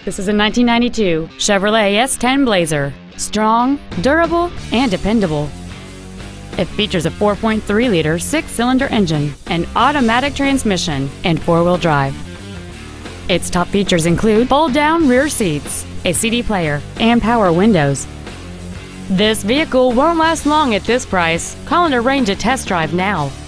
This is a 1992 Chevrolet S10 Blazer. Strong, durable, and dependable. It features a 4.3-liter six-cylinder engine, an automatic transmission, and four-wheel drive. Its top features include fold-down rear seats, a CD player, and power windows. This vehicle won't last long at this price. Call and arrange a test drive now.